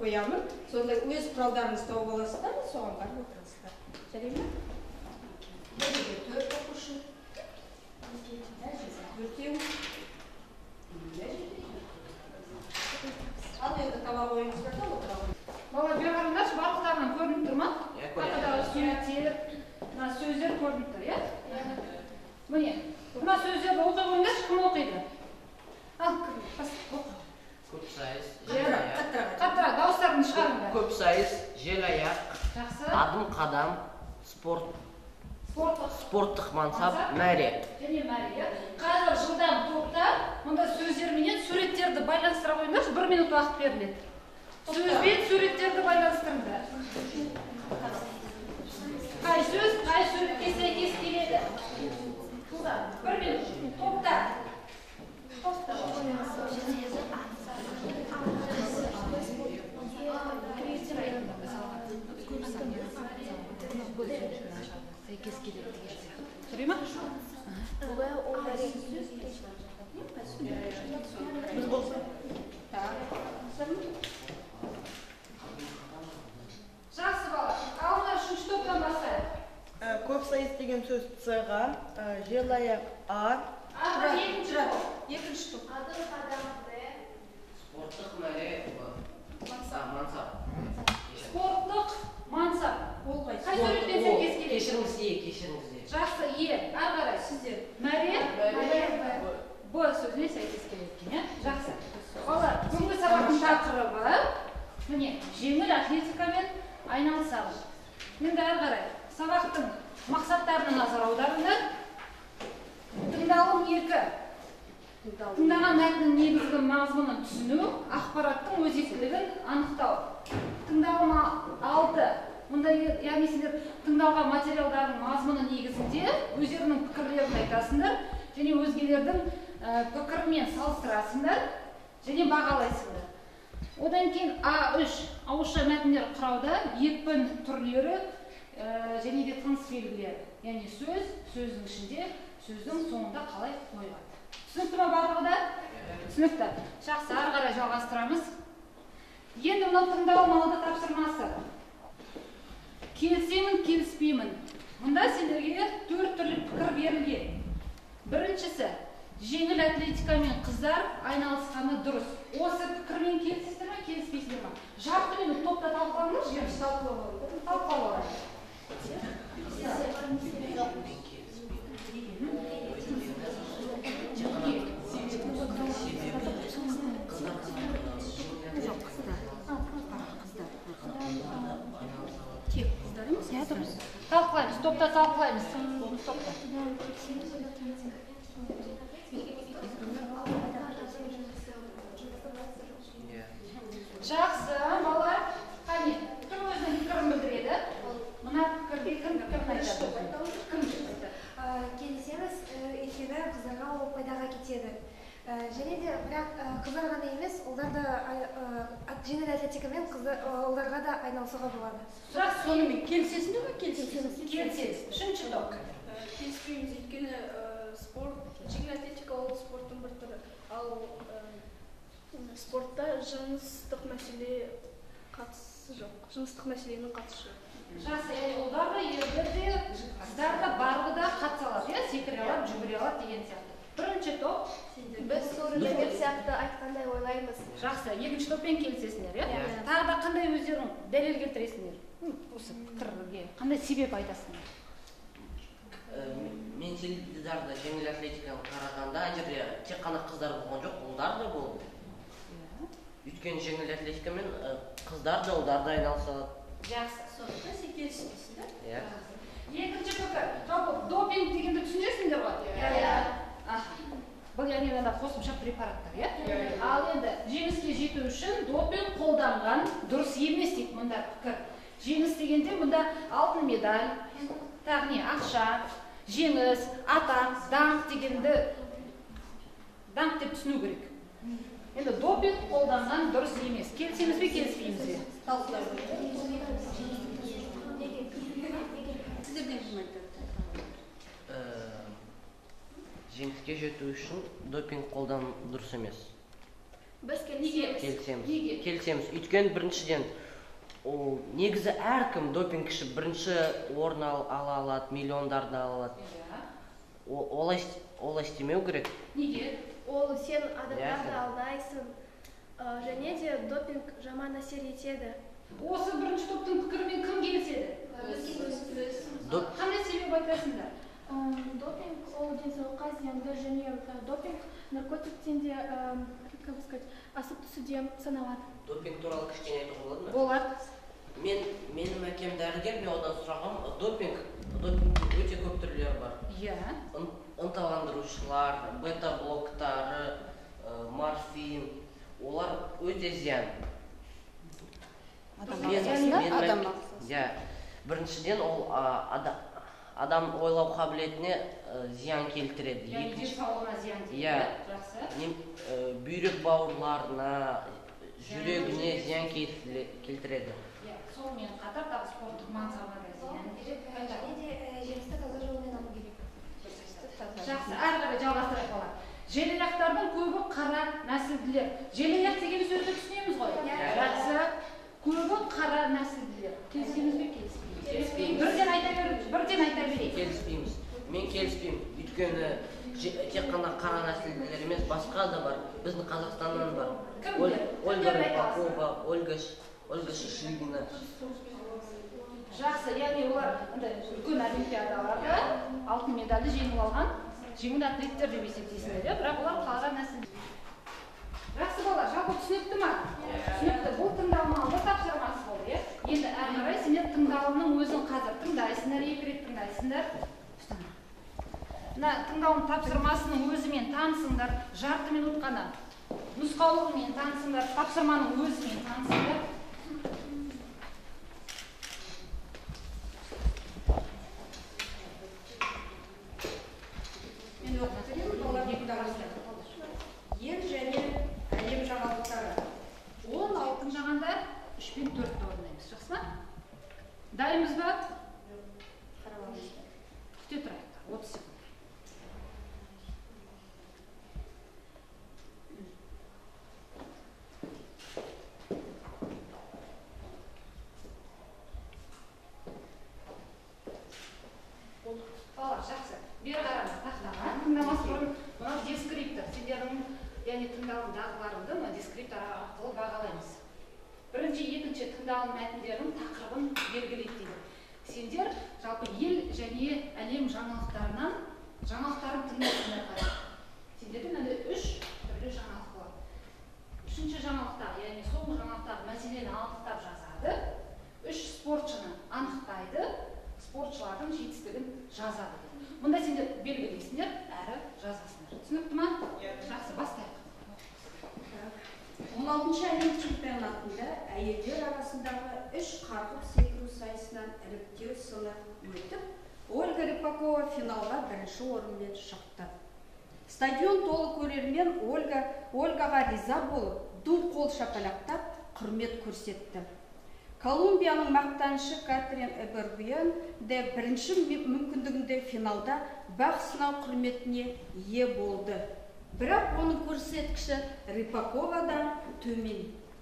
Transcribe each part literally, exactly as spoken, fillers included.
қоямын. Сонда өз құралдарыңызды тауып аласыздар, соған барып отырасыздар. Жарай ма? Бірге төрт оқушы. Төртеу. Ал енді табақ ойыңыздар да отыра ғой. Бала, бер қараңдаршы, барлықтарынан көрініп тұр ма? Қақадағы суреттер, мына сөздер көрініп тұр, иә? Міне, мына сөздерді оқи қойыңдаршы, кім оқиды? Ал, оқы. Көп сайыс, қаттырақ, дауыстарын шығарыңдар. көп сайыс, жел аяқ, Жақсы. адым қадам, спорт, Спорттық. спорттық мансап, мәре. Және мәре, иә? Қазір жылдам топта, мұнда сөздерменен суреттерді байланыстыра қойыңдаршы, бір минут уақыт беріледі. Сөзбен суреттерді байланыстырыңдар. Қай сөз, қай суретке сәйкес келеді? Бір минут, топта. Топта. Сәйкес келеді деген сияқты. Жүрей ма? Бұлай олар сөз Біз болса. Жақсы бала. Алдына үшінші топтан бастайық. Көп сайыс деген сөз С-ға, жел аяқ А. А, екінші топ. Екінші топ. Адым қадам Б. Спорттық мәре, мансап. Спорттық мансап. Ол қай? Қай суреттен сәйкес келеді? Кешіріңіз е, кешіріңіз е. Жақсы, е. Ары қарай сіздер. Мәре, Б сөзіне сәйкес келеді екен, иә? Жақсы. Балалар, бүгінгі сабақтың тақырыбы міне, жеңіл атлетикамен айналысамыз. Енді ары қарай сабақтың мақсаттарына назар аударыңдар. Тыңдалым екі. Тыңдаған мәтіннің негізгі мазмұнын түсіну, ақпараттың өзектілігін анықтау. Тыңдалым алты. Мұнда, яғни сіздер тыңдалған материалдардың мазмұны негізінде өздерінің пікірлерін айтасыңдар, және өзгелердің пікірімен салыстырасыңдар, және бағалайсыңдар. Одан кейін А үш ауызша мәтіндер құрауда екпін түрлері және де тыныс белгілері. Яғни сөз, сөздің ішінде, сөздің соңында қалай қойылады. Түсінікті ма барлығы да? Түсінікті. Жақсы, ары қарай жалғастырамыз. Енді мынау тыңдалым алды тапсырмасы. Келісемін, келіспеймін. Мұнда сендерге төрт түрлі пікір берілген. Біріншісі, жеңіл атлетикамен қыздар айналысқаны дұрыс. Осы пікірмен келісесіздер ме, келіспейсіздер ме? Жарқын енді топта талқылаңыз, жерші талқылау. Талқылау. Талқылаймыз, топта талқылаймыз. Жақсы, балалар. Қане, кім өзінің пікірін білдіреді? Мына пікірге кім пікірін айтады? Кім жүрді? Келісеміз, өйткені қыздарға ол пайдаға кетеді. Және де, бірақ қыздар ғана емес, олар да жеңіл атлетикамен оларға да айналысуға болады. Сұрақ сонымен келісесіңдер ме? Келісесіз. Келісесіз. Үшінші топ. Келіспейміз, өйткені жеңіл атлетика ол спорттың бір түрі. Ал спортта жыныстық мәселе қатысы жоқ. Жыныстық мәселенің қатысы жоқ. Жақсы, яғни олар да ерлер де, қыздар да барлығы да қатыса алады, секіре алады, жүгіре алады деген сияқты. Бірінші топ. Біз сорлы сияқты айтқандай ойлаймыз. Жақсы, екінші топпен келісесіңдер, иә? Тағы да қандай өздерің дәлел келтіресіңдер? Осы пікірге қандай себеп айтасыңдар? Мен теледидарды жеңіл атлетиканы қарағанда жерде тек қана қыздар болған жоқ, ұлдар да болды. Өйткені жеңіл атлетикамен қыздар да ұлдар да айналыса алады. Жақсы. Сондықтан сен келіспейсіңдер? Иә. Екінші пікір. Жалпы допинг дегенді түсінесіңдер ғой? Иә. Бұл яғни қосымша препараттар, иә? Ал енді жеңіске жету үшін допинг қолданған дұрыс емес дейді мұнда пікір. Жеңіс дегенде мұнда алтын медаль, тағы не ақша, жеңіс, атақ, даңқ дегенді даңқ деп түсіну керек. Енді допинг қолданған дұрыс емес. Келісеміз бе, келіспейміз бе? Сіздерден кім айтады? Жеңіске жету үшін допинг қолдану дұрыс емес. Біз келісеміз. келісеміз. Неге? Келісеміз. Өйткені біріншіден ол негізі әркім допинг ішіп бірінші орын ал- ала алады, миллиондарды ала алады. О- Олай олай істемеу керек. Неге? Ол сен адамдарды Ясно. алдайсың, ә, және де допинг жаман әсер етеді. Осы бірінші топтың пікірімен кім келіседі? Доп- Қандай себеп айтасыңдар? Ә, Допинг ол денсаулыққа зиянды және ә, допинг наркотиктен де, ә, как бы сказать, асып түсуде саналады. Допинг туралы кішкене айтуға болады ма? Болады. Мен менің әкем дәрігер, мен одан сұрағам, допинг допингтің өте көп түрлері бар. Иә. Ын- ынталандырушылар, бета-блоктары, ә, морфин, олар өте зиян. Адам Мен- ағзасына, мен- адам мен- ағзасына. Иә. Біріншіден ол а, ада- адам ойлау қабілетіне ә, зиян келтіреді. Яғни Екінші- денсаулығына зиян тиеді. Иә. Жақсы. нем- ә, бүйрек бауырларына, жүрегіне зиян келтіре- келтіреді. Иә. Сонымен қатар тағы спорттық мансабына да зиян керек. Қайта. Және де ә, жемісті таза жолмен алу керек. Жақсы, әрі қарай жалғастырайық балалар. Желаяқтардың көбі қара нәсілділер. Желаяқ деген сөзді түсінеміз ғой. Иә. Жақсы. Көбі қара нәсілділер. Келісеміз бе, келіспейміз? Келіспейміз. Бірден айта берейік, бірден айта берейік. Келіспейміз. Мен келіспеймін. Өйткені же- тек қана қара нәсілділер емес, басқа да бар. Біздің Қазақстаннан бар. Кімдер? Оль- Ольга Кімдерді айтасың? Рыпакова, Ольга Ш- Ольга Шишигина. Жақсы, яғни олар андай үлкен олимпиадаларда алтын медальді жеңіп алған жеңіл атлеттер деп есептейсіңдер, иә? Бірақ олар қара нәсіл. Жақсы балалар, жалпы түсінікті ма? Түсінікті. Бұл тыңдалма алды тапсырмасы болды, иә? Енді әрі қарай сендер тыңдалымның өзін қазір тыңдайсыңдар, екі рет тыңдайсыңдар. Ұстама. Мына тыңдалым тапсырмасының өзімен танысыңдар, жарты минут қана. Нұсқаулығымен танысыңдар, тапсырманың өзімен танысыңдар. Мен оқып беремін, олар тыңдаңыздар. Ел және әлем жаңалықтары. он алтын жағанда үш пен төртті орындаймыз, жақсы ма? Дайынбыз ба? Күте тұрайық, отыз секунд. Балалар, жақсы. Бері қараңыз, тақтаға. Тыңдамас бұрын мынау дескриптор. Сендердің, яғни тыңдалымдағыларыңды мына дескриптор арқылы бағалаймыз. Бірінші, екінші тыңдалым мәтіндерінің тақырыбын белгілейді дейді. Сендер жалпы ел және әлем жаңалықтарынан жаңалықтарын тыңдайсыңдар қарай. Сендерде мынандай үш түрлі жаңалық болады. Үшінші жаңалықта, яғни соңғы жаңалықтағы мәселені анықтап жазады. Үш спортшыны анықтайды, спортшылардың жетістігін жазады. Мұнда сендер белгілейсіңдер, әрі жазасыңдар. Түсінікті ма? Жақсы, бастайық. он алтыншы әлем чемпионатында әйелдер арасындағы үш қарғып секіру сайысынан іріктеу сыны өтіп, Ольга Рыпакова финалға бірінші орынмен шықты. Стадион толы көрермен Ольга Ольгаға риза болып, ду қол шапалақтап құрмет көрсетті. Колумбияның мақтанышы Катрин Эбергюен де бірінші мүмкіндігінде финалда бақ сынау құрметіне ие болды. Бірақ оның көрсеткіші Рыпаковадан төмен.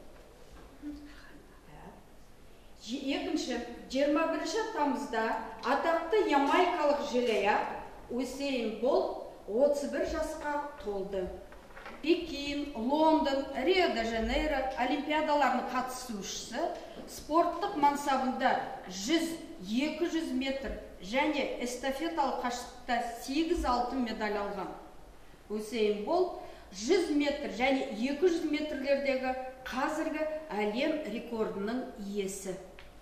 Екінші, жиырма бірінші тамызда атақты ямайкалық желаяқ Усейн Болт отыз бір жасқа толды. Пекин, Лондон, Рио-де-Жанейро олимпиадаларының қатысушысы спорттық мансабында жүз, екі жүз метр және эстафеталық қашықтықта сегіз алтын медаль алған. Усейн Болт жүз метр және екі жүз метрлердегі қазіргі әлем рекордының иесі.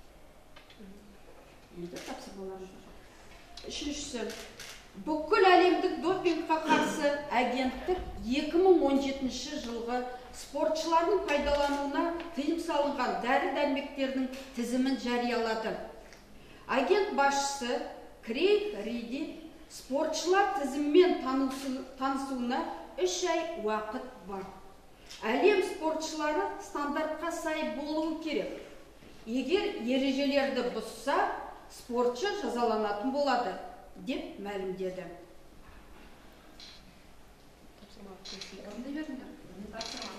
Үшіншісі, бүкіл әлемдік допингқа қарсы агенттік екі мың он жетінші жылғы спортшылардың пайдалануына тыйым салынған дәрі-дәрмектердің тізімін жариялады. Агент басшысы Крейг Риди спортшылар тізіммен танысуына үш ай уақыт бар. Әлем спортшылары стандартқа сай болуы керек. Егер ережелерді бұзса, спортшы жазаланатын болады, деп мәлімдеді. Орындай беріңдер.